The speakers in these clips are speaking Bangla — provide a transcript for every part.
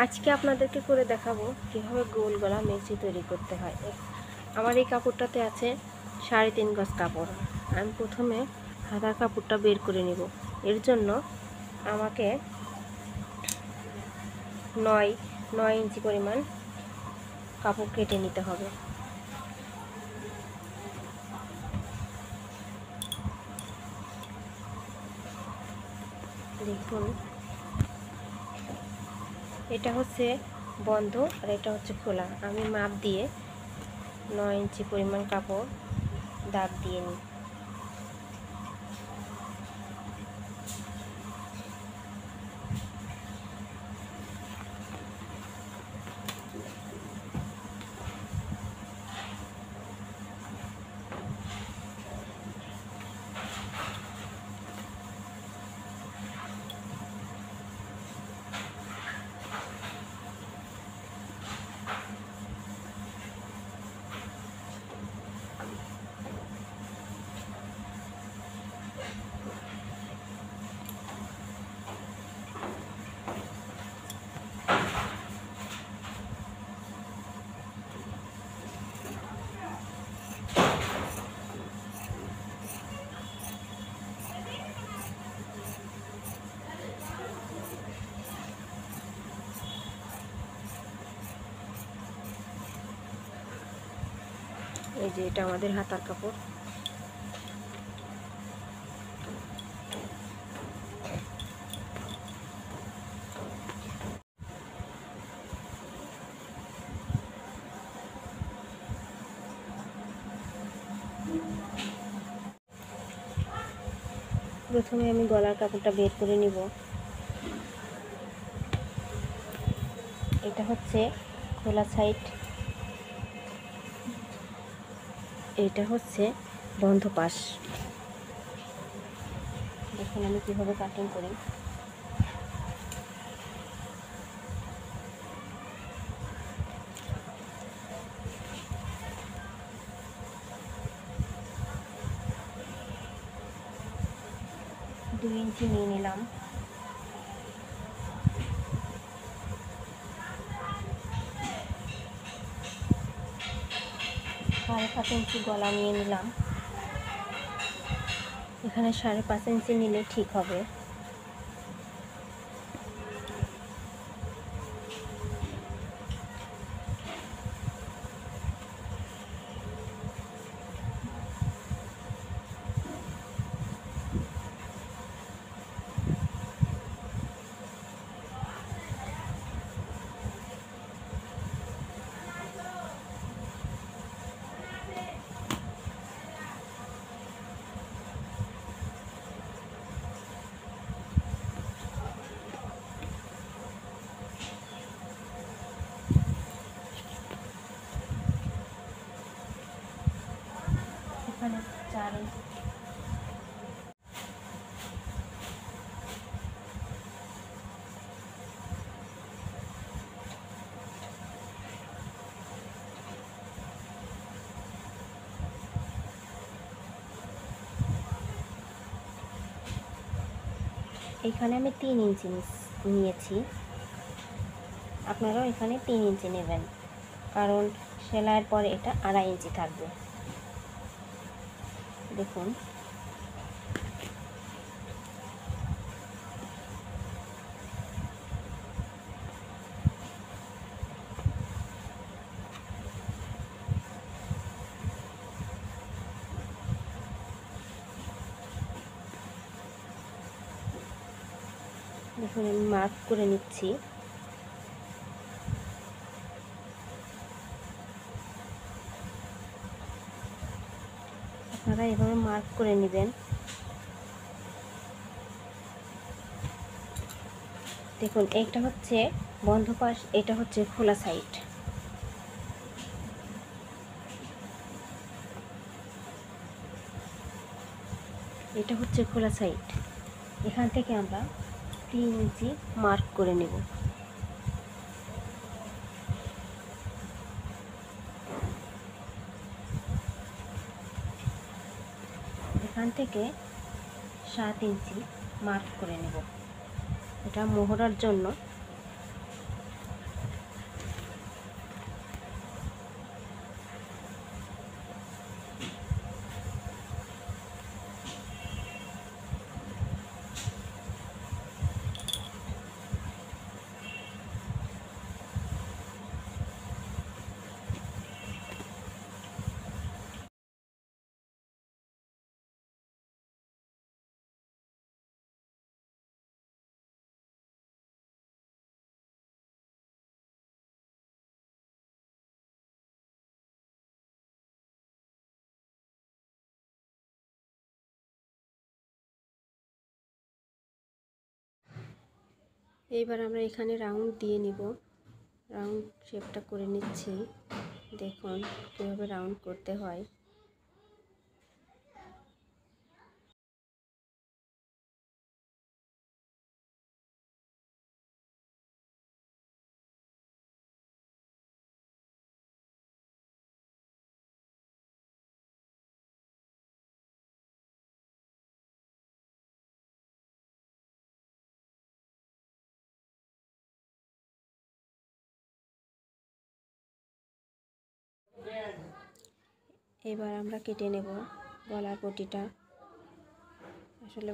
আজকে আপনাদেরকে করে দেখাবো কীভাবে গোল গলা মেক্সি তৈরি করতে হয়। আমার এই কাপড়টাতে আছে 3.5 গজ কাপড়। আমি প্রথমে হাতার কাপড়টা বের করে নেব। এর জন্য আমাকে 9 ইঞ্চি পরিমাণ কাপড় কেটে নিতে হবে। দেখুন, এটা হচ্ছে বন্ধ আর এটা হচ্ছে খোলা। আমি মাপ দিয়ে 9 ইঞ্চি পরিমাণ কাপড় দাগ দিয়ে নিই। এই যে এটা আমাদের হাতার কাপড়। প্রথমে আমি গলার কাপড়টা বের করে নিব। এটা হচ্ছে খোলা সাইড, এটা হচ্ছে বন্ধ পাশ। দেখুন আমি কীভাবে কাটিং করি। দুই ইঞ্চি নিয়ে নিলাম। সাড়ে 5 ইঞ্চি গলা নিয়ে নিলাম। এখানে 5.5 ইঞ্চি নিলে ঠিক হবে। এখানে 4 ইঞ্চি। এখানে আমি 3 ইঞ্চি নিয়েছি। আপনারাও এখানে 3 ইঞ্চি নেবেন, কারণ সেলাইয়ের পরে এটা 2.5 ইঞ্চি থাকবে। দেখুন দেখুন আমি মার্ক করে নিচ্ছি। আপনারা এভাবে মার্ক করে নেবেন। দেখুন এইটা হচ্ছে বন্ধ পাশ, এটা হচ্ছে খোলা সাইড। এটা হচ্ছে খোলা সাইড। এখান থেকে আমরা 3 ইঞ্চি মার্ক করে নেব। এখান থেকে 7 ইঞ্চি মার্ক করে নেব। এটা মোহরার জন্য এইবার আমরা এখানে রাউন্ড দিয়ে নিব, রাউন্ড শেপটা করে নিচ্ছি। দেখুন কীভাবে রাউন্ড করতে হয়। এবার আমরা কেটে নেব গলার পটিটা। আসলে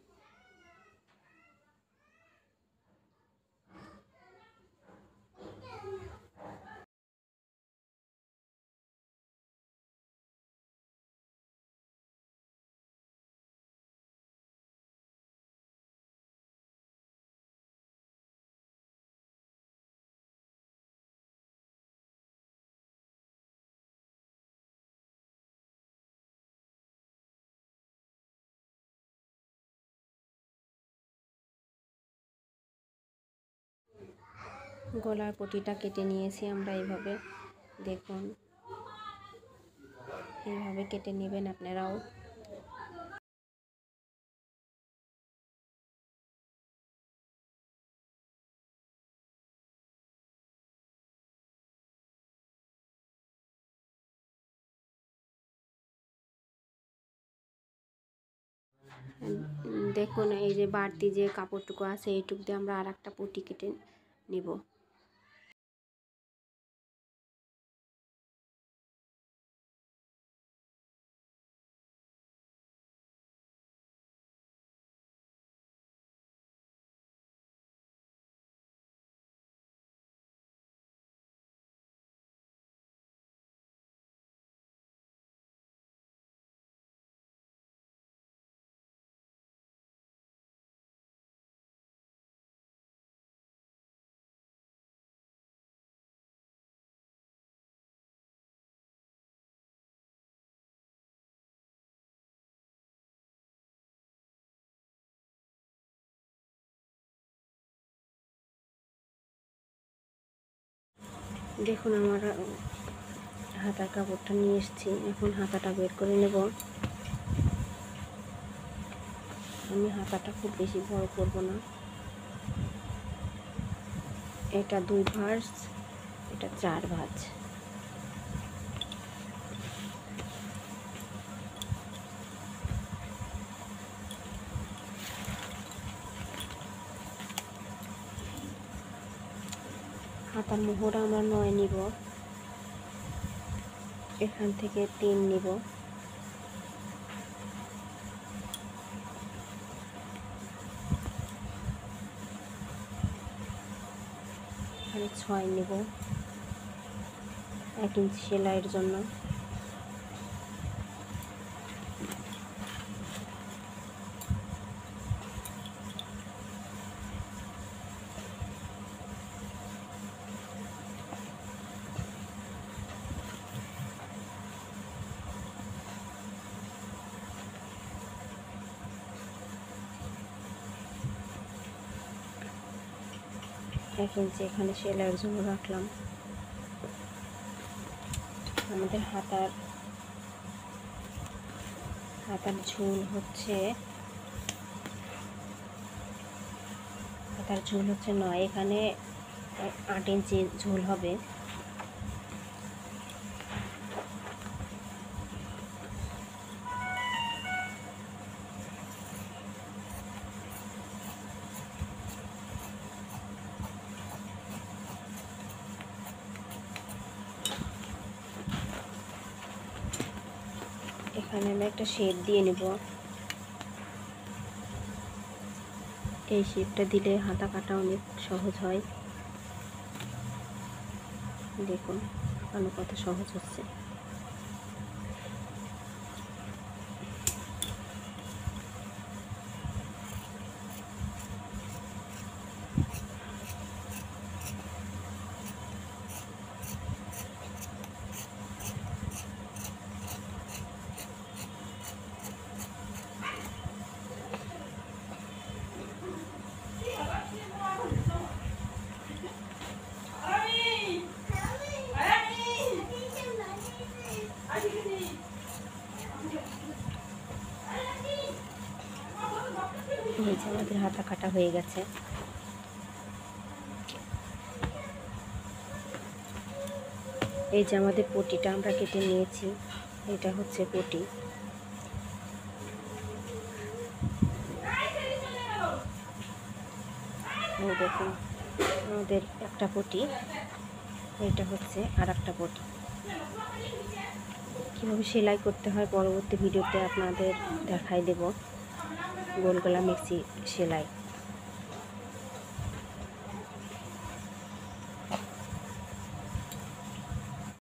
গলার পটিটা কেটে নিয়েছি আমরা এইভাবে। দেখুন এইভাবে কেটে নেবেন আপনারাও। দেখুন এই যে বাড়তি যে কাপড়টুকু আছে এইটুকু দিয়ে আমরা আর একটা পটি কেটে নিব। দেখুন আমার হাতার কাপড়টা নিয়ে এসেছি, এখন হাতাটা বের করে নেব। আমি হাতাটা খুব বেশি বড় করব না, এটা 2 ভাঁজ, এটা 4 ভাঁজ। হাতার মোহরা আমরা 9 নিব, এখান থেকে 3 নিব, এখানে 6 নিব 1 ইঞ্চি সেলাইয়ের জন্য। এক ইঞ্চি এখানে সেলাইয়ের জন্য রাখলাম। আমাদের হাতার ঝুল হচ্ছে 9, এখানে 8 ইঞ্চি ঝুল হবে। এখানে আমি একটা শেপ দিয়ে নেব। এই শেপটা দিলে হাতা কাটা অনেক সহজ হয়। দেখুন কাটানো কত সহজ হচ্ছে। মাথা কাটা হয়ে গেছে। এই যে আমাদের পটিটা আমরা কেটে নিয়েছি, এটা হচ্ছে পটি। এই দেখুন আমাদের একটা পটি, এটা হচ্ছে আর একটা পটি। কীভাবে সেলাই করতে হয় পরবর্তী ভিডিওতে আপনাদের দেখাই দেব, গোল গলা মেক্সি সেলাই।